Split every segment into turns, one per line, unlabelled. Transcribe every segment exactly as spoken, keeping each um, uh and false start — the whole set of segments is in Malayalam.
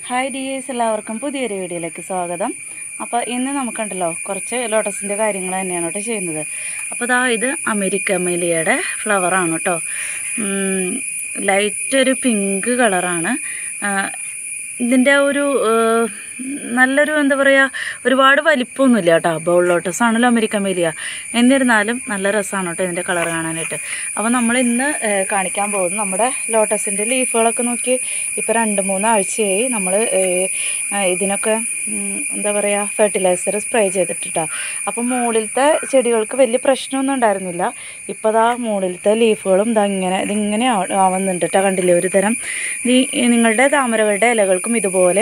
ഹായ് ഡിയേഴ്സ്, എല്ലാവർക്കും പുതിയൊരു വീഡിയോയിലേക്ക് സ്വാഗതം. അപ്പോൾ ഇന്ന് നമുക്കുണ്ടല്ലോ കുറച്ച് ലോട്ടസിൻ്റെ കാര്യങ്ങൾ തന്നെയാണ് കേട്ടോ ചെയ്യുന്നത്. അപ്പോൾ ഇതാ ഇത് അമേരിക്ക മെലിയയുടെ ഫ്ലവറാണ് കേട്ടോ. ലൈറ്റ് ഒരു പിങ്ക് കളറാണ്. ഇതിൻ്റെ ഒരു നല്ലൊരു എന്താ പറയുക, ഒരുപാട് വലിപ്പമൊന്നുമില്ല കേട്ടോ. ബൗൾ ലോട്ടസ് ആണല്ലോ അമേരിക്കൻ മെലിയ. എന്നിരുന്നാലും നല്ല രസമാണ് കേട്ടോ ഇതിൻ്റെ കളർ കാണാനായിട്ട്. അപ്പോൾ നമ്മൾ ഇന്ന് കാണിക്കാൻ പോകുന്നത് നമ്മുടെ ലോട്ടസിൻ്റെ ലീഫുകളൊക്കെ നോക്കി ഇപ്പോൾ രണ്ട് മൂന്നാഴ്ചയായി നമ്മൾ ഇതിനൊക്കെ എന്താ പറയുക ഫെർട്ടിലൈസർ സ്പ്രേ ചെയ്തിട്ടിട്ടാണ്. അപ്പോൾ മുകളിലത്തെ ചെടികൾക്ക് വലിയ പ്രശ്നമൊന്നും ഉണ്ടായിരുന്നില്ല. ഇപ്പോൾ ഇതാ മുകളിലത്തെ ലീഫുകളും ഇതാ ഇങ്ങനെ ഇതിങ്ങനെ ആവുന്നുണ്ട് കേട്ടോ. കണ്ടില്ലേ, ഒരു തരം നിങ്ങളുടെ താമരകളുടെ ഇലകൾക്കും ഇതുപോലെ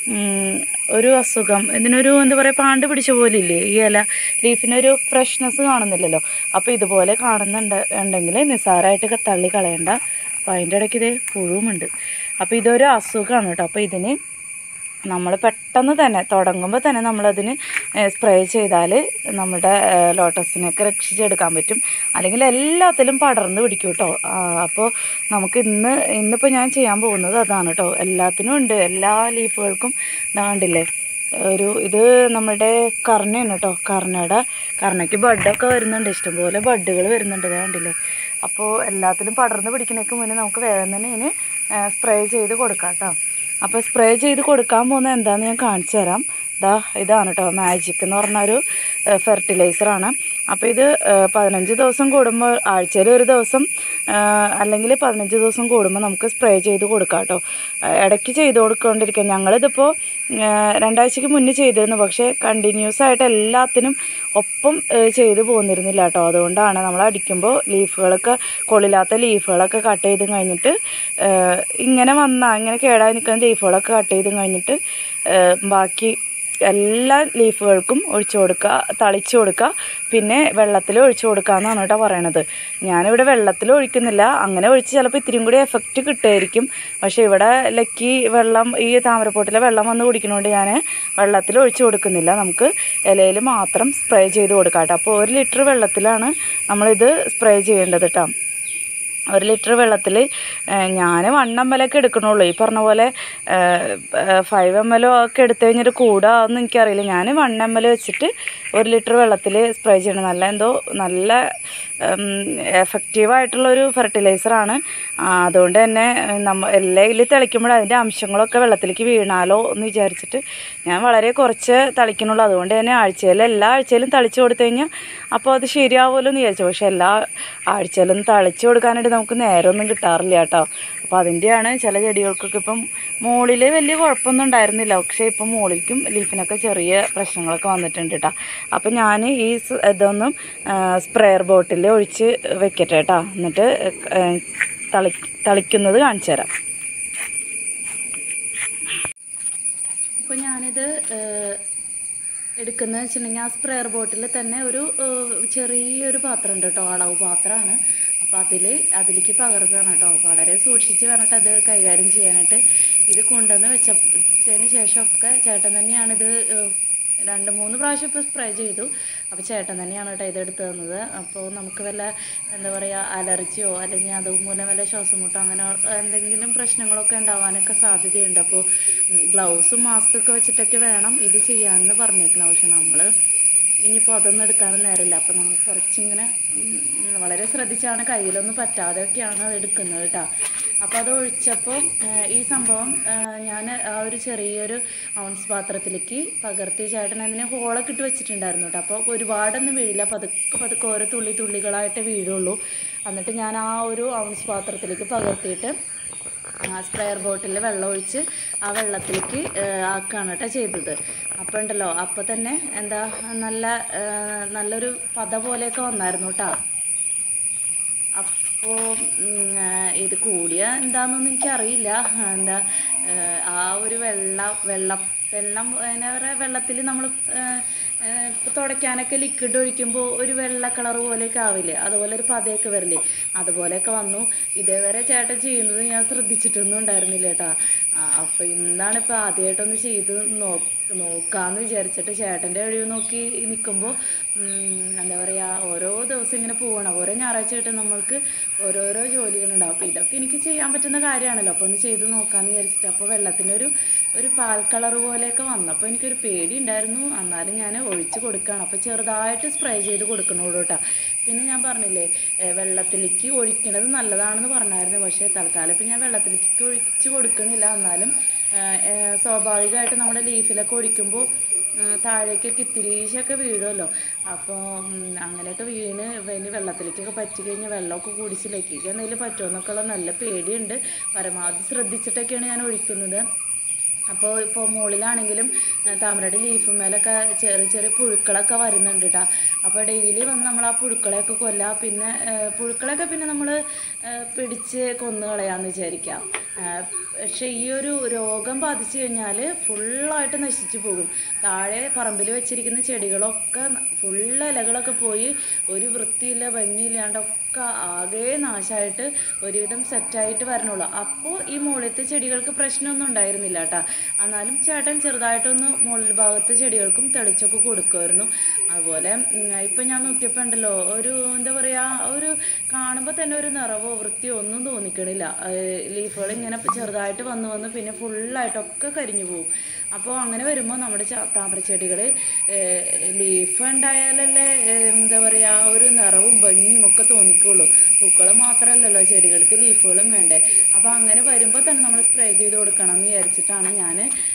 ഒരു അസുഖം, ഇതിനൊരു എന്താ പറയുക പാണ്ട് പിടിച്ച പോലെ ഇല്ലേ ഈ ഇല, ലീഫിനൊരു ഫ്രഷ്നെസ് കാണുന്നില്ലല്ലോ. അപ്പോൾ ഇതുപോലെ കാണുന്നുണ്ട് ഉണ്ടെങ്കിൽ നിസ്സാരമായിട്ട് തള്ളി കളയണ്ട. അപ്പോൾ അതിൻ്റെ ഇടയ്ക്ക് ഇതേ പുഴുവുമുണ്ട്. അപ്പോൾ ഇതൊരു അസുഖമാണ് കേട്ടോ. അപ്പോൾ ഇതിന് നമ്മൾ പെട്ടെന്ന് തന്നെ തുടങ്ങുമ്പോൾ തന്നെ നമ്മളതിന് സ്പ്രേ ചെയ്താൽ നമ്മുടെ ലോട്ടസിനെയൊക്കെ രക്ഷിച്ചെടുക്കാൻ പറ്റും. അല്ലെങ്കിൽ എല്ലാത്തിലും പടർന്ന് പിടിക്കും കേട്ടോ. അപ്പോൾ നമുക്ക് ഇന്ന് ഇന്നിപ്പോൾ ഞാൻ ചെയ്യാൻ പോകുന്നത് അതാണ് കേട്ടോ. എല്ലാത്തിനും ഉണ്ട്, എല്ലാ ലീഫുകൾക്കും കണ്ടില്ലേ ഒരു ഇത് നമ്മുടെ കർണയാണ് കേട്ടോ. കർണയുടെ കർണയ്ക്ക് ബഡൊക്കെ വരുന്നുണ്ട്, ഇഷ്ടംപോലെ ബഡുകൾ വരുന്നുണ്ട് കണ്ടില്ലേ. അപ്പോൾ എല്ലാത്തിലും പടർന്ന് പിടിക്കുന്നതിന് മുന്നേ നമുക്ക് വേഗം തന്നെ ഇതിന് സ്പ്രേ ചെയ്ത് കൊടുക്കാം കേട്ടോ. അപ്പോൾ സ്പ്രേ ചെയ്ത് കൊടുക്കാൻ പോകുന്നത് എന്താണെന്ന് ഞാൻ കാണിച്ചു തരാം. ഇതാ ഇതാണ് കേട്ടോ മാജിക് എന്ന് പറഞ്ഞൊരു ഫെർട്ടിലൈസറാണ്. അപ്പോൾ ഇത് പതിനഞ്ച് ദിവസം കൂടുമ്പോൾ, ആഴ്ചയിൽ ഒരു ദിവസം അല്ലെങ്കിൽ പതിനഞ്ച് ദിവസം കൂടുമ്പോൾ നമുക്ക് സ്പ്രേ ചെയ്ത് കൊടുക്കാം കേട്ടോ. ഇടയ്ക്ക് ചെയ്ത് കൊടുക്കൊണ്ടിരിക്കുക. ഞങ്ങളിതിപ്പോൾ രണ്ടാഴ്ചയ്ക്ക് മുന്നേ ചെയ്തിരുന്നു, പക്ഷേ കണ്ടിന്യൂസ് ആയിട്ട് എല്ലാത്തിനും ഒപ്പം ചെയ്ത് പോന്നിരുന്നില്ല കേട്ടോ. അതുകൊണ്ടാണ് നമ്മൾ അടിക്കുമ്പോൾ ലീഫുകളൊക്കെ കൊള്ളില്ലാത്ത ലീഫുകളൊക്കെ കട്ട് ചെയ്ത് കഴിഞ്ഞിട്ട് ഇങ്ങനെ വന്നാൽ ഇങ്ങനെ കേടായി നിൽക്കുന്ന ലീഫുകളൊക്കെ കട്ട് ചെയ്ത് കഴിഞ്ഞിട്ട് ബാക്കി എല്ലാ ലീഫുകൾക്കും ഒഴിച്ചു കൊടുക്കുക, തളിച്ചു കൊടുക്കുക, പിന്നെ വെള്ളത്തിൽ ഒഴിച്ചു കൊടുക്കുക എന്നാണ് കേട്ടോ പറയണത്. ഞാനിവിടെ വെള്ളത്തിൽ ഒഴിക്കുന്നില്ല. അങ്ങനെ ഒഴിച്ച് ചിലപ്പോൾ ഇത്തിരിയും കൂടി എഫക്റ്റ് കിട്ടുമായിരിക്കും. പക്ഷേ ഇവിടെ ലക്കി വെള്ളം, ഈ താമരപ്പോട്ടിലെ വെള്ളം വന്ന് കുടിക്കുന്നതുകൊണ്ട് ഞാൻ വെള്ളത്തിൽ ഒഴിച്ചു കൊടുക്കുന്നില്ല. നമുക്ക് ഇലയിൽ മാത്രം സ്പ്രേ ചെയ്ത് കൊടുക്കാം കേട്ടോ. അപ്പോൾ ഒരു ലിറ്റർ വെള്ളത്തിലാണ് നമ്മളിത് സ്പ്രേ ചെയ്യേണ്ടത് കേട്ടോ. ഒരു ലിറ്റർ വെള്ളത്തിൽ ഞാൻ വൺ എം എൽ ഒക്കെ എടുക്കണുള്ളൂ. ഈ പറഞ്ഞ പോലെ ഫൈവ് എം എൽ ഒക്കെ എടുത്തു കഴിഞ്ഞിട്ട് കൂടാന്ന് എനിക്കറിയില്ല. ഞാൻ വൺ എം എൽ വെച്ചിട്ട് ഒരു ലിറ്റർ വെള്ളത്തിൽ സ്പ്രേ ചെയ്യണം. നല്ല എന്തോ നല്ല എഫക്റ്റീവായിട്ടുള്ളൊരു ഫെർട്ടിലൈസറാണ്. അതുകൊണ്ട് തന്നെ നമ്മൾ എല്ലാം തെളിക്കുമ്പോൾ അതിൻ്റെ അംശങ്ങളൊക്കെ വെള്ളത്തിലേക്ക് വീണാലോ എന്ന് വിചാരിച്ചിട്ട് ഞാൻ വളരെ കുറച്ച് തളിക്കണുള്ളൂ. അതുകൊണ്ട് തന്നെ ആഴ്ചയിൽ എല്ലാ ആഴ്ചയിലും തളിച്ചു കൊടുത്തു കഴിഞ്ഞാൽ അപ്പോൾ അത് ശരിയാവുമല്ലോ എന്ന് വിചാരിച്ചു. പക്ഷേ എല്ലാ ആഴ്ചയിലും തളിച്ചു കൊടുക്കാനായിട്ട് നമുക്ക് നേരമൊന്നും കിട്ടാറില്ല കേട്ടോ. അപ്പോൾ അതിൻ്റെയാണ് ചില ചെടികൾക്കൊക്കെ ഇപ്പം മുകളിൽ വലിയ കുഴപ്പമൊന്നും ഉണ്ടായിരുന്നില്ല. പക്ഷേ ഇപ്പം മുകളിലേക്കും ലീഫിനൊക്കെ ചെറിയ പ്രശ്നങ്ങളൊക്കെ വന്നിട്ടുണ്ട് കേട്ടോ. അപ്പോൾ ഞാൻ ഈ ഇതൊന്നും സ്പ്രെയർ ബോട്ടിൽ ഒഴിച്ച് വെക്കട്ടെ കേട്ടോ. എന്നിട്ട് തളി തളിക്കുന്നത് കാണിച്ചു തരാം. ഇപ്പോൾ ഞാനിത് എടുക്കുന്നത് വെച്ചിട്ടുണ്ടെങ്കിൽ ആ സ്പ്രെയർ ബോട്ടിൽ തന്നെ ഒരു ചെറിയൊരു പാത്രം ഉണ്ട് കേട്ടോ, അളവ് പാത്രമാണ്. അപ്പോൾ അതിൽ അതിലേക്ക് പകർത്തുകയാണ് കേട്ടോ. വളരെ സൂക്ഷിച്ച് പറഞ്ഞിട്ട് അത് കൈകാര്യം ചെയ്യാനായിട്ട്. ഇത് കൊണ്ടുവന്ന് വെച്ചതിന് ശേഷമൊക്കെ ചേട്ടൻ തന്നെയാണിത് രണ്ട് മൂന്ന് പ്രാവശ്യം ഇപ്പോൾ സ്പ്രേ ചെയ്തു. അപ്പോൾ ചേട്ടൻ തന്നെയാണ് കേട്ടോ ഇതെടുത്ത് തന്നത്. അപ്പോൾ നമുക്ക് വല്ല എന്താ പറയുക അലർജിയോ അല്ലെങ്കിൽ അതുമൂലം വല്ല ശ്വാസമുട്ടോ അങ്ങനെ എന്തെങ്കിലും പ്രശ്നങ്ങളൊക്കെ ഉണ്ടാവാനൊക്കെ സാധ്യതയുണ്ട്. അപ്പോൾ ഗ്ലൗസും മാസ്കൊക്കെ വെച്ചിട്ടൊക്കെ വേണം ഇത് ചെയ്യാമെന്ന് പറഞ്ഞേക്കണം. പക്ഷെ നമ്മൾ ഇനിയിപ്പോൾ അതൊന്നും എടുക്കാനും നേരമില്ല. അപ്പോൾ നമ്മൾ കുറച്ചിങ്ങനെ വളരെ ശ്രദ്ധിച്ചാണ്, കയ്യിലൊന്നും പറ്റാതെയൊക്കെയാണ് അത് എടുക്കുന്നത് കേട്ടോ. അപ്പോൾ അത് ഒഴിച്ചപ്പോൾ ഈ സംഭവം ഞാൻ ആ ഒരു ചെറിയൊരു ഔൺസ് പാത്രത്തിലേക്ക് പകർത്തി ചേട്ടൻ അതിനെ ഹോളൊക്കെ ഇട്ട് വെച്ചിട്ടുണ്ടായിരുന്നു കേട്ടോ. അപ്പോൾ ഒരുപാടൊന്നും വീഴില്ല, പതുക്കെ പതുക്കെ ഓരോ തുള്ളി തുള്ളികളായിട്ട് വീഴുള്ളൂ. എന്നിട്ട് ഞാൻ ആ ഒരു ഔൺസ് പാത്രത്തിലേക്ക് പകർത്തിയിട്ട് സ്പ്രെയർ ബോട്ടിൽ വെള്ളം ഒഴിച്ച് ആ വെള്ളത്തിലേക്ക് ആക്കുകയാണ് കേട്ടോ ചെയ്തത്. അപ്പോൾ ഉണ്ടല്ലോ അപ്പോൾ തന്നെ എന്താ നല്ല നല്ലൊരു പത പോലെയൊക്കെ വന്നായിരുന്നു കേട്ടോ. അപ്പോൾ ഇത് കൂടിയ എന്താണെന്നൊന്നും എനിക്കറിയില്ല. എന്താ ആ ഒരു വെള്ള വെള്ള വെള്ളം എന്താ പറയുക, വെള്ളത്തിൽ നമ്മൾ തുടയ്ക്കാനൊക്കെ ലിക്വിഡ് ഒഴിക്കുമ്പോൾ ഒരു വെള്ള കളർ പോലെയൊക്കെ ആവില്ലേ, അതുപോലെ ഒരു പതയൊക്കെ വരില്ലേ, അതുപോലെയൊക്കെ വന്നു. ഇതേവരെ ചേട്ടൻ ചെയ്യുന്നത് ഞാൻ ശ്രദ്ധിച്ചിട്ടൊന്നും ഉണ്ടായിരുന്നില്ല കേട്ടോ. അപ്പോൾ ഇന്നാണ് ഇപ്പോൾ ആദ്യമായിട്ടൊന്ന് ചെയ്ത് നോ നോക്കാമെന്ന് വിചാരിച്ചിട്ട് ചേട്ടൻ്റെ ഒഴിവ് നോക്കി നിൽക്കുമ്പോൾ എന്താ പറയുക, ഓരോ ദിവസം ഇങ്ങനെ പോകണം. ഓരോ ഞായറാഴ്ച ആയിട്ട് നമ്മൾക്ക് ഓരോരോ ജോലികളുണ്ടാവും. അപ്പോൾ ഇതൊക്കെ എനിക്ക് ചെയ്യാൻ പറ്റുന്ന കാര്യമാണല്ലോ, അപ്പോൾ ഒന്ന് ചെയ്ത് നോക്കാമെന്ന് വിചാരിച്ചിട്ട്. അപ്പോൾ വെള്ളത്തിനൊരു ഒരു പാൽ കളർ പോലെയൊക്കെ വന്നപ്പോൾ എനിക്കൊരു പേടി ഉണ്ടായിരുന്നു. എന്നാലും ഞാൻ ഒഴിച്ച് കൊടുക്കുകയാണ്. അപ്പോൾ ചെറുതായിട്ട് സ്പ്രേ ചെയ്ത് കൊടുക്കണുള്ളൂ കേട്ടോ. പിന്നെ ഞാൻ പറഞ്ഞില്ലേ, വെള്ളത്തിലേക്ക് ഒഴിക്കണത് നല്ലതാണെന്ന് പറഞ്ഞായിരുന്നു. പക്ഷേ തൽക്കാലം ഇപ്പം ഞാൻ വെള്ളത്തിലേക്ക് ഒഴിച്ച് കൊടുക്കണില്ല. എന്നാലും സ്വാഭാവികമായിട്ട് നമ്മുടെ ലീഫിലൊക്കെ ഒഴിക്കുമ്പോൾ താഴേക്കൊക്കെ ഇത്തിരീശൊക്കെ വീഴുമല്ലോ. അപ്പോൾ അങ്ങനെയൊക്കെ വീണ് പിന്നെ വെള്ളത്തിലേക്കൊക്കെ പറ്റി കഴിഞ്ഞാൽ വെള്ളമൊക്കെ കുടിച്ചിലേക്ക് എന്തെങ്കിലും പറ്റുമോ എന്നൊക്കെയുള്ള നല്ല പേടിയുണ്ട്. പരമാവധി ശ്രദ്ധിച്ചിട്ടൊക്കെയാണ് ഞാൻ ഒഴിക്കുന്നത്. അപ്പോൾ ഇപ്പോൾ മുകളിലാണെങ്കിലും താമരയുടെ ലീഫ് മേലൊക്കെ ചെറിയ ചെറിയ പുഴുക്കളൊക്കെ വരുന്നുണ്ട് കേട്ടോ. അപ്പോൾ ഡെയിലി വന്ന് നമ്മൾ ആ പുഴുക്കളെയൊക്കെ കൊല്ലുക. പിന്നെ പുഴുക്കളൊക്കെ പിന്നെ നമ്മൾ പിടിച്ച് കൊന്നു കളയാമെന്ന് വിചാരിക്കാം. പക്ഷേ ഈ ഒരു രോഗം ബാധിച്ചു കഴിഞ്ഞാൽ ഫുള്ളായിട്ട് നശിച്ചു പോകും. താഴെ പറമ്പിൽ വെച്ചിരിക്കുന്ന ചെടികളൊക്കെ ഫുള്ള് ഇലകളൊക്കെ പോയി ഒരു വൃത്തിയില്ല ഭംഗിയില്ലാണ്ടൊക്കെ ആകെ നാശമായിട്ട് ഒരുവിധം സെറ്റായിട്ട് വരണുള്ളൂ. അപ്പോൾ ഈ മുകളിലത്തെ ചെടികൾക്ക് പ്രശ്നമൊന്നും ഉണ്ടായിരുന്നില്ല കേട്ടോ. എന്നാലും ചേട്ടൻ ചെറുതായിട്ടൊന്ന് മുകളിൽ ഭാഗത്ത് ചെടികൾക്കും തെളിച്ചൊക്കെ കൊടുക്കുമായിരുന്നു. അതുപോലെ ഇപ്പം ഞാൻ നോക്കിയപ്പോൾ ഉണ്ടല്ലോ, ഒരു എന്താ പറയുക, ഒരു കാണുമ്പോൾ തന്നെ ഒരു നിറവോ വൃത്തിയോ ഒന്നും തോന്നിക്കണില്ല. ലീഫുകൾ ഇങ്ങനെ ചെറുതായിട്ട് വന്ന് വന്ന് പിന്നെ ഫുള്ളായിട്ടൊക്കെ കരിഞ്ഞു പോകും. അപ്പോൾ അങ്ങനെ വരുമ്പോൾ നമ്മുടെ താമരച്ചെടികൾ ലീഫ് ഉണ്ടായാലല്ലേ എന്താ പറയുക, ഒരു നിറവും ഭംഗിയും ഒക്കെ തോന്നിക്കുള്ളൂ. പൂക്കൾ മാത്രമല്ലല്ലോ, ചെടികൾക്ക് ലീഫുകളും വേണ്ടേ. അപ്പോൾ അങ്ങനെ വരുമ്പോൾ തന്നെ നമ്മൾ സ്പ്രേ ചെയ്ത് കൊടുക്കണം എന്ന് വിചാരിച്ചിട്ടാണ് ഞാൻ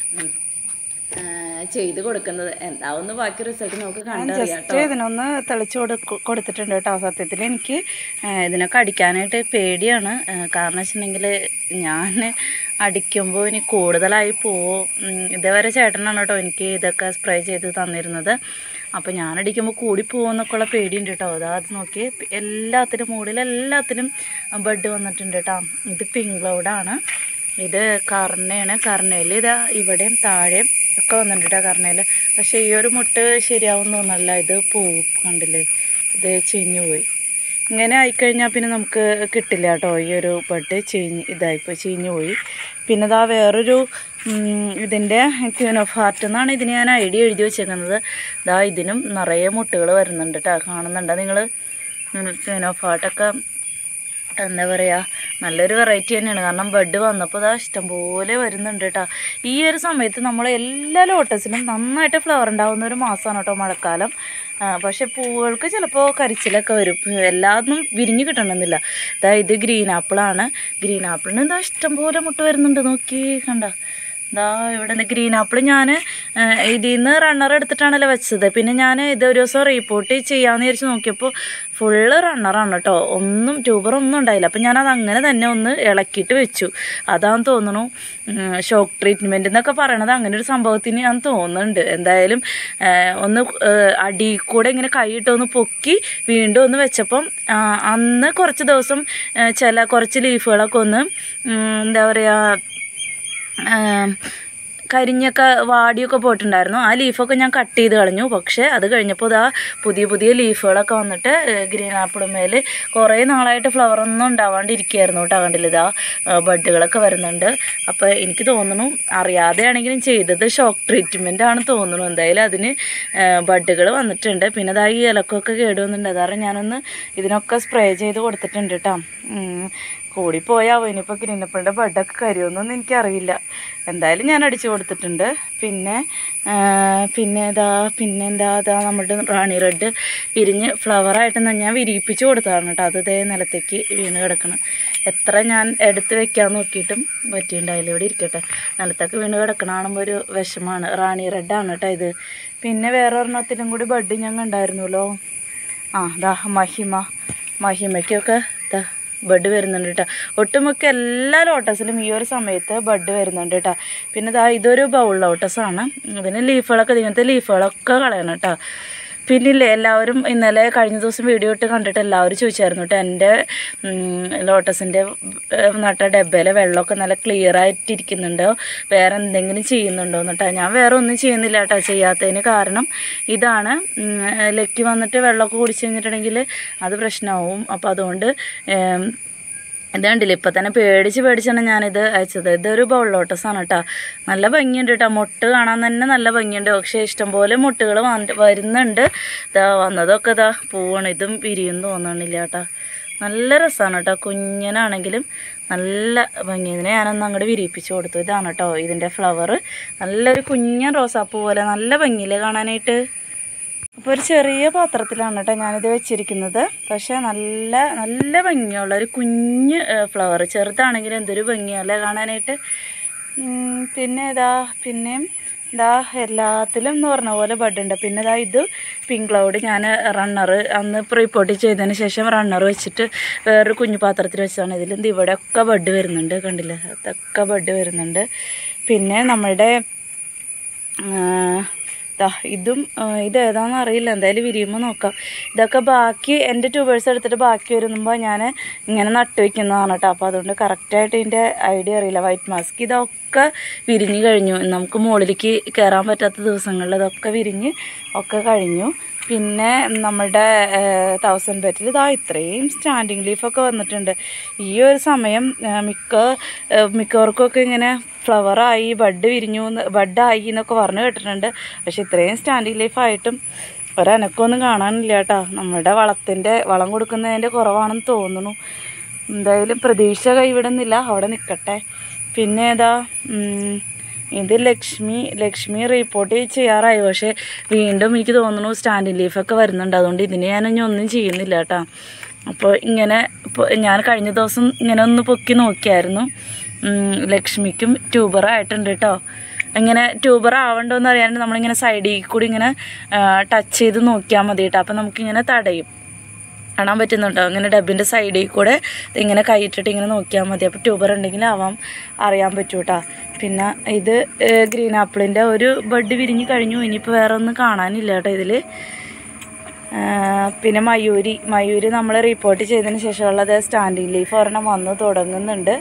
ചെയ്ത് കൊടുക്കുന്നത്. എന്താവുന്ന ബാക്കി റിസൾട്ട് നമുക്ക് കണ്ടറിയാം. ഇതിനൊന്ന് തെളിച്ച് കൊടു കൊടുത്തിട്ടുണ്ട് കേട്ടോ. സത്യത്തിൽ എനിക്ക് ഇതിനൊക്കെ അടിക്കാനായിട്ട് പേടിയാണ്. കാരണം വെച്ചിട്ടുണ്ടെങ്കിൽ ഞാൻ അടിക്കുമ്പോൾ ഇനി കൂടുതലായി പോവും. ഇതേവരെ ചേട്ടനാണ് കേട്ടോ എനിക്ക് ഇതൊക്കെ സ്പ്രേ ചെയ്ത് തന്നിരുന്നത്. അപ്പോൾ ഞാൻ അടിക്കുമ്പോൾ കൂടി പോകുമെന്നൊക്കെയുള്ള പേടിയുണ്ട് കേട്ടോ. അതാ അത് നോക്കി, എല്ലാത്തിനും മുകളിൽ എല്ലാത്തിനും ബഡ് വന്നിട്ടുണ്ട് കേട്ടോ. ഇത് പിങ്ക് ക്ലൗഡാണ്, ഇത് കർണയാണ്. കർണയിൽ ഇതാ ഇവിടെയും താഴെയും ഒക്കെ വന്നിട്ടുണ്ട് കർണയിൽ. പക്ഷേ ഈ ഒരു മുട്ട് ശരിയാവും തോന്നല്ല, ഇത് പോവും കണ്ടില്ലേ, ഇത് ചീഞ്ഞു പോയി. ഇങ്ങനെ ആയിക്കഴിഞ്ഞാൽ പിന്നെ നമുക്ക് കിട്ടില്ല കേട്ടോ. ഈ ഒരു ബഡ് ചീഞ്ഞ് ഇതായിപ്പോൾ ചീഞ്ഞു പോയി. പിന്നെ ഇതാ വേറൊരു ഇതിൻ്റെ ക്യൂൻ ഓഫ് ഹാർട്ട് എന്നാണ് ഇതിന് ഞാൻ ഐഡിയ എഴുതി വെച്ചേക്കുന്നത്. ഇതാ ഇതിനും നിറയെ മുട്ടുകൾ വരുന്നുണ്ട് കേട്ടോ. കാണുന്നുണ്ടോ നിങ്ങൾ? ക്യൂൻ ഓഫ് ഹാർട്ടൊക്കെ എന്താ പറയുക, നല്ലൊരു വെറൈറ്റി തന്നെയാണ്. കാരണം ബഡ് വന്നപ്പോൾ ഇതാ ഇഷ്ടംപോലെ വരുന്നുണ്ട് കേട്ടോ. ഈ ഒരു സമയത്ത് നമ്മൾ എല്ലാ ലോട്ടസിലും നന്നായിട്ട് ഫ്ലവർ ഉണ്ടാകുന്ന ഒരു മാസമാണ് കേട്ടോ മഴക്കാലം. പക്ഷേ പൂവുകൾക്ക് ചിലപ്പോൾ കരിച്ചിലൊക്കെ വരും, എല്ലാതും വിരിഞ്ഞ് കിട്ടണമെന്നില്ല. ഇതാ ഇത് ഗ്രീൻ ആപ്പിളാണ്. ഗ്രീൻ ആപ്പിളിന് ഇതാ ഇഷ്ടംപോലെ മുട്ട വരുന്നുണ്ട്, നോക്കി കണ്ട. ഇതാ ഇവിടെ നിന്ന് ഗ്രീൻ ആപ്പിൾ ഞാൻ ഇതിൽ നിന്ന് റണ്ണർ എടുത്തിട്ടാണല്ലോ വെച്ചത്. പിന്നെ ഞാൻ ഇതൊരു ദിവസം റീപ്പോർട്ട് ചെയ്യാമെന്ന് വിചാരിച്ച് നോക്കിയപ്പോൾ ഫുള്ള് റണ്ണറാണ് കേട്ടോ, ഒന്നും ട്യൂബറൊന്നും ഉണ്ടായില്ല. അപ്പം ഞാനത് അങ്ങനെ തന്നെ ഒന്ന് ഇളക്കിയിട്ട് വെച്ചു. അതാന്ന് തോന്നുന്നു ഷോക്ക് ട്രീറ്റ്മെൻറ്റ് എന്നൊക്കെ പറയണത് അങ്ങനെ ഒരു സംഭവത്തിന് ഞാൻ തോന്നുന്നുണ്ട്. എന്തായാലും ഒന്ന് അടി കൂടെ ഇങ്ങനെ കൈയിട്ടൊന്ന് പൊക്കി വീണ്ടും ഒന്ന് വെച്ചപ്പം അന്ന് കുറച്ച് ദിവസം ചില കുറച്ച് ലീഫുകളൊക്കെ ഒന്ന് എന്താ പറയുക കരിഞ്ഞൊക്കെ വാടിയൊക്കെ പോയിട്ടുണ്ടായിരുന്നു. ആ ലീഫൊക്കെ ഞാൻ കട്ട് ചെയ്ത് കളഞ്ഞു. പക്ഷേ അത് കഴിഞ്ഞപ്പോൾ ഇതാ പുതിയ പുതിയ ലീഫുകളൊക്കെ വന്നിട്ട് ഗ്രീൻ ആപ്പിളുമേൽ കുറേ നാളായിട്ട് ഫ്ലവറൊന്നും ഉണ്ടാവാണ്ടിരിക്കുകയായിരുന്നു കേട്ടോ. കണ്ടില്ല, ഇതാ ബഡുകളൊക്കെ വരുന്നുണ്ട്. അപ്പോൾ എനിക്ക് തോന്നുന്നു അറിയാതെയാണെങ്കിലും ചെയ്തത് ഷോക്ക് ട്രീറ്റ്മെൻ്റ് ആണ് തോന്നുന്നു. എന്തായാലും അതിന് ബഡുകൾ വന്നിട്ടുണ്ട്. പിന്നെ ഇതാ ഈ ഇലക്കൊക്കെ കേടുവന്നിട്ടുണ്ട്. അതാരണം ഞാനൊന്ന് ഇതിനൊക്കെ സ്പ്രേ ചെയ്ത് കൊടുത്തിട്ടുണ്ട് കേട്ടോ. കൂടിപ്പോയാവോ ഇനിയിപ്പോൾ ഗ്രീനപ്പിളിൻ്റെ ബഡൊക്കെ കരിയുമെന്നൊന്നും എനിക്കറിയില്ല. എന്തായാലും ഞാൻ അടിച്ചു കൊടുത്തിട്ടുണ്ട്. പിന്നെ പിന്നെ ഇതാ പിന്നെ എന്താ അതാ നമ്മുടെ റാണി റെഡ് വിരിഞ്ഞ് ഫ്ലവറായിട്ട് ഞാൻ വിരിയിപ്പിച്ച് കൊടുത്തതാണ് കേട്ടോ. അത് ഇതേ നിലത്തേക്ക് വീണ് കിടക്കണം. എത്ര ഞാൻ എടുത്ത് വെക്കാൻ നോക്കിയിട്ടും പറ്റിയിട്ടുണ്ടായില്ല. ഇവിടെ ഇരിക്കട്ടെ, നിലത്തൊക്കെ വീണ് കിടക്കണാണുമ്പോൾ ഒരു വിഷമാണ്. റാണി റെഡാണ് കേട്ടോ ഇത്. പിന്നെ വേറെ ഒരെണ്ണത്തിലും കൂടി ബഡ് ഞാൻ കണ്ടായിരുന്നല്ലോ. ആ ദാ മഹിമ, മഹിമയ്ക്കൊക്കെ ദാ ബഡ് വരുന്നുണ്ട് കേട്ടോ. ഒട്ടുമിക്ക എല്ലാ ലോട്ടസിലും ഈ ഒരു സമയത്ത് ബഡ് വരുന്നുണ്ട് കേട്ടോ. പിന്നെ ഇതാ ഇതൊരു ബൗൾ ലോട്ടസാണ്. ഇതിന് ലീഫുകളൊക്കെ ഇങ്ങനത്തെ ലീഫുകളൊക്കെ കളയണം കേട്ടോ. പിന്നില്ലേ എല്ലാവരും ഇന്നലെ കഴിഞ്ഞ ദിവസം വീഡിയോ ഇട്ട് കണ്ടിട്ട് എല്ലാവരും ചോദിച്ചായിരുന്നു കേട്ടോ എൻ്റെ ലോട്ടസിൻ്റെ നട്ട ഡബ്ബയിലെ വെള്ളമൊക്കെ നല്ല ക്ലിയർ ആയിട്ടിരിക്കുന്നുണ്ടോ, വേറെ എന്തെങ്കിലും ചെയ്യുന്നുണ്ടോ എന്നിട്ടോ. ഞാൻ വേറെ ഒന്നും ചെയ്യുന്നില്ല കേട്ടോ. ചെയ്യാത്തതിന് കാരണം ഇതാണ്, ലക്കി വന്നിട്ട് വെള്ളമൊക്കെ കുടിച്ച് കഴിഞ്ഞിട്ടുണ്ടെങ്കിൽ അത് പ്രശ്നമാവും. അപ്പോൾ അതുകൊണ്ട് ഇത് കണ്ടില്ല, ഇപ്പം തന്നെ പേടിച്ച് പേടിച്ചാണ് ഞാനിത് അയച്ചത്. ഇതൊരു ബൗൾ ലോട്ടസാണ് കേട്ടോ. നല്ല ഭംഗിയുണ്ട് കേട്ടോ, മുട്ട് കാണാൻ തന്നെ നല്ല ഭംഗിയുണ്ട്. പക്ഷേ ഇഷ്ടംപോലെ മുട്ടുകൾ വന്ന് വരുന്നുണ്ട്. ഇതാ വന്നതൊക്കെ ഇതാ പൂവാണ്. ഇതും വിരിയെന്ന് തോന്നണില്ല കേട്ടോ. നല്ല രസമാണ് കേട്ടോ. കുഞ്ഞനാണെങ്കിലും നല്ല ഭംഗി. ഇതിനെ ഞാനൊന്ന് അങ്ങോട്ട് വിരിയിപ്പിച്ച് കൊടുത്തു. ഇതാണ് കേട്ടോ ഇതിൻ്റെ ഫ്ലവർ. നല്ലൊരു കുഞ്ഞൻ റോസാപ്പൂ പോലെ നല്ല ഭംഗിയില്ലേ കാണാനായിട്ട്. അപ്പോൾ ഒരു ചെറിയ പാത്രത്തിലാണ് കേട്ടോ ഞാനിത് വെച്ചിരിക്കുന്നത്. പക്ഷേ നല്ല നല്ല ഭംഗിയുള്ള ഒരു കുഞ്ഞ് ഫ്ലവർ. ചെറുതാണെങ്കിലും എന്തൊരു ഭംഗിയല്ലേ കാണാനായിട്ട്. പിന്നെ ഇതാ പിന്നെയും ഇതാ എല്ലാത്തിലും എന്ന് പറഞ്ഞ പോലെ ബഡുണ്ട്. പിന്നെ ഇതാ ഇത് പിങ്ക് ക്ലൗഡ് ഞാൻ റണ്ണർ അന്ന് പ്രീ പോട്ടി ചെയ്തതിന് ശേഷം റണ്ണർ വെച്ചിട്ട് വേറൊരു കുഞ്ഞു പാത്രത്തിൽ വെച്ചതാണ്. ഇതിലും ഇവിടെയൊക്കെ ബഡ് വരുന്നുണ്ട്, കണ്ടില്ലേ, അതൊക്കെ ബഡ് വരുന്നുണ്ട്. പിന്നെ നമ്മളുടെ ഇതും ഇതേതാണെന്ന് അറിയില്ല, എന്തായാലും വിരിയുമ്പോൾ നോക്കാം. ഇതൊക്കെ ബാക്കി എൻ്റെ ട്യൂബേഴ്സ് എടുത്തിട്ട് ബാക്കി വരുമ്പോൾ ഞാൻ ഇങ്ങനെ നട്ട് വയ്ക്കുന്നതാണ് കേട്ടോ. അപ്പോൾ അതുകൊണ്ട് കറക്റ്റായിട്ട് ഇതിൻ്റെ ഐഡിയ അറിയില്ല. വൈറ്റ് മാസ്ക് ഇതൊക്കെ വിരിഞ്ഞ് കഴിഞ്ഞു. നമുക്ക് മുകളിലേക്ക് കയറാൻ പറ്റാത്ത ദിവസങ്ങളിൽ ഇതൊക്കെ വിരിഞ്ഞ് ഒക്കെ കഴിഞ്ഞു. പിന്നെ നമ്മുടെ തൗസൻഡ് ബെറ്റിൽ ഇതാ ഇത്രയും സ്റ്റാൻഡിങ് ലീഫൊക്കെ വന്നിട്ടുണ്ട്. ഈ ഒരു സമയം മിക്ക മിക്കവർക്കൊക്കെ ഇങ്ങനെ ഫ്ലവറായി ബഡ് വിരിഞ്ഞു ബഡായി എന്നൊക്കെ പറഞ്ഞു കേട്ടിട്ടുണ്ട്. പക്ഷെ ഇത്രയും സ്റ്റാൻഡിങ് ലീഫായിട്ടും ഒരനക്കമൊന്നും കാണാനില്ല കേട്ടോ. നമ്മുടെ വളത്തിൻ്റെ വളം കൊടുക്കുന്നതിൻ്റെ കുറവാണെന്ന് തോന്നുന്നു. എന്തായാലും പ്രതീക്ഷ കൈവിടുന്നില്ല, അവിടെ നിൽക്കട്ടെ. പിന്നെ ഏതാ ഇത് ലക്ഷ്മി ലക്ഷ്മി റിപ്പോർട്ട് ചെയ്യാറായി. പക്ഷേ വീണ്ടും എനിക്ക് തോന്നുന്നു സ്റ്റാൻഡിങ് ലീഫൊക്കെ വരുന്നുണ്ട്. അതുകൊണ്ട് ഇതിന് ഞാനിനി ഒന്നും ചെയ്യുന്നില്ല കേട്ടോ. അപ്പോൾ ഇങ്ങനെ ഇപ്പോൾ ഞാൻ കഴിഞ്ഞ ദിവസം ഇങ്ങനെ ഒന്ന് പൊക്കി നോക്കിയായിരുന്നു. ലക്ഷ്മിക്കും ട്യൂബർ ആയിട്ടുണ്ട് കേട്ടോ. ഇങ്ങനെ ട്യൂബർ ആവണ്ടോയെന്ന് അറിയാണ്ട് നമ്മളിങ്ങനെ സൈഡിൽ കൂടി ഇങ്ങനെ ടച്ച് ചെയ്ത് നോക്കിയാൽ മതി കേട്ടോ. അപ്പോൾ നമുക്കിങ്ങനെ തടയും കാണാൻ പറ്റുന്നുണ്ടോ. ഇങ്ങനെ ഡബിൻ്റെ സൈഡിൽ കൂടെ ഇങ്ങനെ കൈയിട്ടിട്ട് ഇങ്ങനെ നോക്കിയാൽ മതി. അപ്പോൾ ട്യൂബർ ഉണ്ടെങ്കിൽ ആവാം അറിയാൻ പറ്റൂ കേട്ടോ. പിന്നെ ഇത് ഗ്രീൻ ആപ്പിളിൻ്റെ ഒരു ബഡ് വിരിഞ്ഞ് കഴിഞ്ഞു. ഇനിയിപ്പോൾ വേറെ ഒന്നും കാണാനില്ല കേട്ടോ ഇതിൽ. പിന്നെ മയൂരി മയൂരി നമ്മൾ റിപ്പോർട്ട് ചെയ്തതിന് ശേഷമുള്ളത് സ്റ്റാൻഡിങ് ലീഫ് ഒരെണ്ണം വന്ന് തുടങ്ങുന്നുണ്ട്.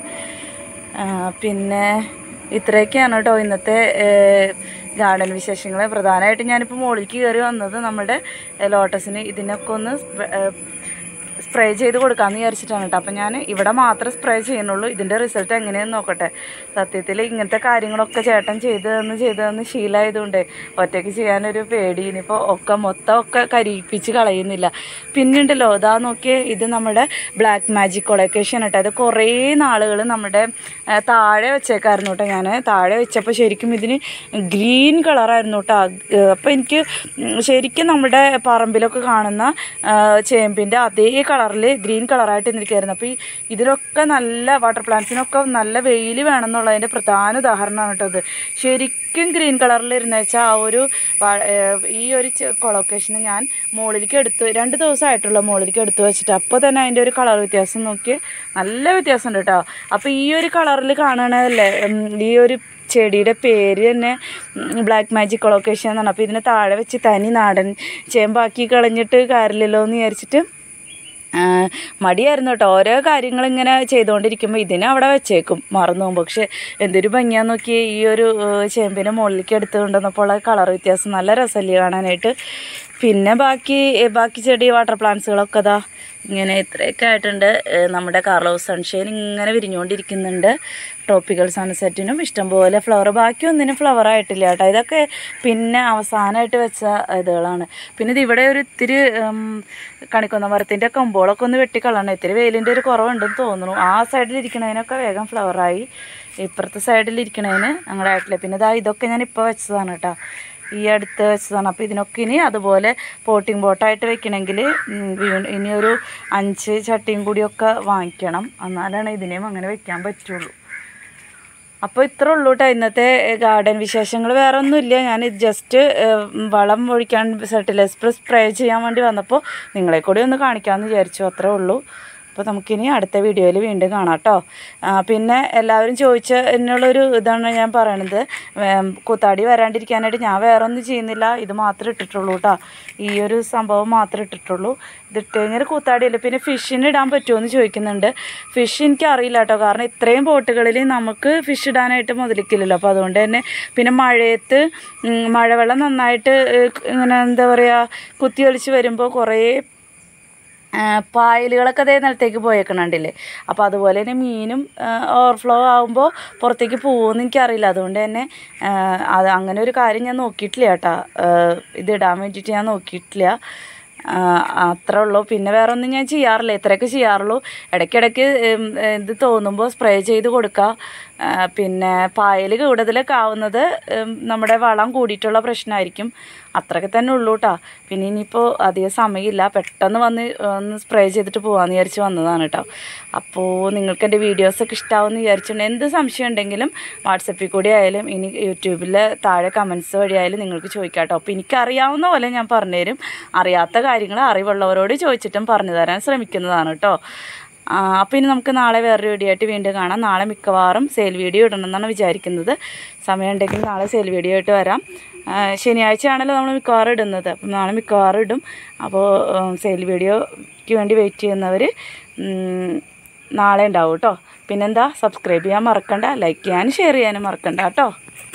പിന്നെ ഇത്രയൊക്കെയാണ് കേട്ടോ ഇന്നത്തെ ഗാർഡൻ വിശേഷങ്ങൾ. പ്രധാനമായിട്ട് ഞാനിപ്പോൾ മുകളിലേക്ക് കയറി വന്നത് നമ്മുടെ ലോട്ടസിന് ഇതിനൊക്കെ ഒന്ന് സ്പ്രേ ചെയ്ത് കൊടുക്കാമെന്ന് വിചാരിച്ചിട്ടാണ് കേട്ടോ. അപ്പം ഞാൻ ഇവിടെ മാത്രം സ്പ്രേ ചെയ്യുന്നുള്ളൂ. ഇതിൻ്റെ റിസൾട്ട് എങ്ങനെയെന്ന് നോക്കട്ടെ. സത്യത്തിൽ ഇങ്ങനത്തെ കാര്യങ്ങളൊക്കെ ചേട്ടൻ ചെയ്തതെന്ന് ചെയ്തതെന്ന് ശീലമായതുകൊണ്ട് ഒറ്റയ്ക്ക് ചെയ്യാനൊരു പേടി. ഇനിയിപ്പോൾ ഒക്കെ മൊത്തം ഒക്കെ കരിയിപ്പിച്ച് കളയുന്നില്ല. പിന്നുണ്ടല്ലോ ഇതാ നോക്കിയേ, ഇത് നമ്മുടെ ബ്ലാക്ക് മാജിക് കൊളക്കേഷൻ കേട്ടോ. ഇത് കുറേ നാളുകൾ നമ്മുടെ താഴെ വെച്ചേക്കായിരുന്നു കേട്ടോ. ഞാൻ താഴെ വെച്ചപ്പോൾ ശരിക്കും ഇതിന് ഗ്രീൻ കളറായിരുന്നു കേട്ടോ. അപ്പോൾ എനിക്ക് ശരിക്കും നമ്മുടെ പറമ്പിലൊക്കെ കാണുന്ന ചേമ്പിൻ്റെ അതേ കളറിൽ ഗ്രീൻ കളറായിട്ട് നിൽക്കുകയായിരുന്നു. അപ്പോൾ ഈ ഇതിലൊക്കെ നല്ല വാട്ടർ പ്ലാന്റ്സിനൊക്കെ നല്ല വെയിൽ വേണമെന്നുള്ളതിൻ്റെ പ്രധാന ഉദാഹരണമാണ് കേട്ടോ ഇത്. ശരിക്കും ഗ്രീൻ കളറിൽ ഇരുന്ന് വെച്ചാൽ ആ ഒരു ഈ ഒരു കൊളോക്കേഷന് ഞാൻ മുകളിലേക്ക് എടുത്ത് രണ്ട് ദിവസമായിട്ടുള്ള മുകളിലേക്ക് എടുത്ത് വെച്ചിട്ട് അപ്പോൾ തന്നെ അതിൻ്റെ ഒരു കളർ വ്യത്യാസം നോക്കി നല്ല വ്യത്യാസമുണ്ട് കേട്ടോ. അപ്പോൾ ഈ ഒരു കളറിൽ കാണണതല്ലേ ഈ ഒരു ചെടിയുടെ പേര് തന്നെ ബ്ലാക്ക് മാജിക് കൊളോക്കേഷൻ എന്നാണ്. അപ്പോൾ ഇതിനെ താഴെ വെച്ച് തനി നാടൻ ചേമ്പാക്കി കളഞ്ഞിട്ട് കാര്യമില്ലല്ലോ എന്ന് വിചാരിച്ചിട്ട് മടിയായിരുന്നു കേട്ടോ. ഓരോ കാര്യങ്ങളിങ്ങനെ ചെയ്തുകൊണ്ടിരിക്കുമ്പോൾ ഇതിനെ അവിടെ വെച്ചേക്കും മറന്നു പോകും. പക്ഷേ എന്തൊരു ഭംഗിയാന്ന് നോക്കി ഈ ഒരു ചേമ്പിനെ മുകളിലേക്ക് എടുത്ത് കൊണ്ടുവന്നപ്പോൾ കളർ വ്യത്യാസം നല്ല രസമല്ലേ കാണാനായിട്ട്. പിന്നെ ബാക്കി ബാക്കി ചെടി വാട്ടർ പ്ലാന്റ്സുകളൊക്കെ അതാ ഇങ്ങനെ ഇത്രയൊക്കെ ആയിട്ടുണ്ട്. നമ്മുടെ കാർലോസ് സൺഷൈൻ ഇങ്ങനെ വിരിഞ്ഞുകൊണ്ടിരിക്കുന്നുണ്ട്. ട്രോപ്പിക്കൽ സൺസെറ്റിനും ഇഷ്ടംപോലെ ഫ്ലവർ, ബാക്കി ഒന്നിനും ഫ്ലവർ ആയിട്ടില്ല കേട്ടോ. ഇതൊക്കെ പിന്നെ അവസാനമായിട്ട് വെച്ച ഇതുകളാണ്. പിന്നെ ഇത് ഇവിടെ ഒരു ഇത്തിരി കണിക്കൊന്ന മരത്തിൻ്റെ കമ്പോളൊക്കെ ഒന്ന് വെട്ടിക്കളയണം. ഇത്തിരി വെയിലിൻ്റെ ഒരു കുറവുണ്ടെന്ന് തോന്നുന്നു. ആ സൈഡിലിരിക്കണതിനൊക്കെ വേഗം ഫ്ലവറായി. ഇപ്പുറത്തെ സൈഡിലിരിക്കണതിന് ഞങ്ങളുടെ ആയിട്ടില്ല. പിന്നെ ഇതാ ഇതൊക്കെ ഞാൻ ഇപ്പോൾ വെച്ചതാണ് കേട്ടോ, ഈ അടുത്ത് വെച്ചതാണ്. അപ്പോൾ ഇതിനൊക്കെ ഇനി അതുപോലെ പോട്ടിംഗ് ബോട്ടായിട്ട് വെക്കണമെങ്കിൽ ഇനിയൊരു അഞ്ച് ചട്ടിയും കൂടിയൊക്കെ വാങ്ങിക്കണം. എന്നാലാണ് ഇതിനെയും അങ്ങനെ വെക്കാൻ പറ്റുള്ളൂ. അപ്പോൾ ഇത്ര ഉള്ളൂ കേട്ടോ ഇന്നത്തെ ഗാർഡൻ വിശേഷങ്ങൾ. വേറെ ഒന്നുമില്ല. ഞാൻ ജസ്റ്റ് വളം ഒഴിക്കാൻ ഫെർട്ടിലൈസർ സ്പ്രേ ചെയ്യാൻ വേണ്ടി വന്നപ്പോൾ നിങ്ങളെ കൂടി ഒന്ന് കാണിക്കാമെന്ന് വിചാരിച്ചു, അത്രേ ഉള്ളൂ. അപ്പോൾ നമുക്കിനി അടുത്ത വീഡിയോയിൽ വീണ്ടും കാണാം കേട്ടോ. പിന്നെ എല്ലാവരും ചോദിച്ച എന്നുള്ളൊരു ഇതാണ് ഞാൻ പറയണത്. കൂത്താടി വരാണ്ടിരിക്കാനായിട്ട് ഞാൻ വേറെ ഒന്നും ചെയ്യുന്നില്ല, ഇത് മാത്രമേ ഇട്ടിട്ടുള്ളൂ കേട്ടോ. ഈ ഒരു സംഭവം മാത്രമേ ഇട്ടിട്ടുള്ളൂ. ഇതിട്ട് കഴിഞ്ഞാൽ കൂത്താടിയല്ല. പിന്നെ ഫിഷിന് ഇടാൻ പറ്റുമോ എന്ന് ചോദിക്കുന്നുണ്ട്. ഫിഷ് എനിക്ക് അറിയില്ല കേട്ടോ, കാരണം ഇത്രയും ബോട്ടുകളിൽ നമുക്ക് ഫിഷ് ഇടാനായിട്ട് മുതലിക്കില്ലല്ലോ. അപ്പോൾ അതുകൊണ്ട് തന്നെ പിന്നെ മഴയത്ത് മഴവെള്ളം നന്നായിട്ട് ഇങ്ങനെ എന്താ പറയുക കുത്തി ഒലിച്ച് വരുമ്പോൾ കുറേ പായലുകളൊക്കെ അതേ നിലത്തേക്ക് പോയേക്കണുണ്ടല്ലേ. അപ്പോൾ അതുപോലെ തന്നെ മീനും ഓവർഫ്ലോ ആകുമ്പോൾ പുറത്തേക്ക് പോകുമെന്ന് എനിക്കറിയില്ല. അതുകൊണ്ട് തന്നെ അത് അങ്ങനെ ഒരു കാര്യം ഞാൻ നോക്കിയിട്ടില്ല കേട്ടോ. ഇതിടാൻ വേണ്ടിയിട്ട് ഞാൻ നോക്കിയിട്ടില്ല. അത്രേ ഉള്ളൂ. പിന്നെ വേറെ ഒന്നും ഞാൻ ചെയ്യാറില്ല, ഇത്രയൊക്കെ ചെയ്യാറുള്ളൂ. ഇടയ്ക്കിടയ്ക്ക് ഇത് തോന്നുമ്പോൾ സ്പ്രേ ചെയ്ത് കൊടുക്കുക. പിന്നെ പായൽ കൂടുതലൊക്കെ ആവുന്നത് നമ്മുടെ വളം കൂടിയിട്ടുള്ള പ്രശ്നമായിരിക്കും. അത്രയൊക്കെ തന്നെ ഉള്ളൂ കേട്ടോ. പിന്നെ ഇനിയിപ്പോൾ അധികം സമയമില്ല, പെട്ടെന്ന് വന്ന് ഒന്ന് സ്പ്രേ ചെയ്തിട്ട് പോകാമെന്ന് വിചാരിച്ച് വന്നതാണ് കേട്ടോ. അപ്പോൾ നിങ്ങൾക്ക് എൻ്റെ വീഡിയോസൊക്കെ ഇഷ്ടമാവുമെന്ന് വിചാരിച്ചിട്ടുണ്ട്. എന്ത് സംശയം ഉണ്ടെങ്കിലും വാട്സപ്പിൽ കൂടി ആയാലും ഇനി യൂട്യൂബിൽ താഴെ കമൻസ് വഴി ആയാലും നിങ്ങൾക്ക് ചോദിക്കാം കേട്ടോ. അപ്പോൾ എനിക്കറിയാവുന്ന പോലെ ഞാൻ പറഞ്ഞുതരും. അറിയാത്ത കാര്യങ്ങൾ അറിവുള്ളവരോട് ചോദിച്ചിട്ടും പറഞ്ഞു തരാൻ ശ്രമിക്കുന്നതാണ് കേട്ടോ. അപ്പോൾ ഇനി നമുക്ക് നാളെ വേറൊരു വീഡിയോ ആയിട്ട് വീണ്ടും കാണാം. നാളെ മിക്കവാറും സെയിൽ വീഡിയോ ഇടണമെന്നാണ് വിചാരിക്കുന്നത്. സമയമുണ്ടെങ്കിൽ നാളെ സെയിൽ വീഡിയോ ആയിട്ട് വരാം. ശനിയാഴ്ച ആണല്ലോ നമ്മൾ മിക്കവാറും ഇടുന്നത്, അപ്പം നാളെ മിക്കവാറും ഇടും. അപ്പോൾ സെയിൽ വീഡിയോയ്ക്ക് വേണ്ടി വെയിറ്റ് ചെയ്യുന്നവർ നാളെ ഉണ്ടാവും കേട്ടോ. പിന്നെന്താ, സബ്സ്ക്രൈബ് ചെയ്യാൻ മറക്കണ്ട, ലൈക്ക് ചെയ്യാനും ഷെയർ ചെയ്യാനും മറക്കണ്ട കേട്ടോ.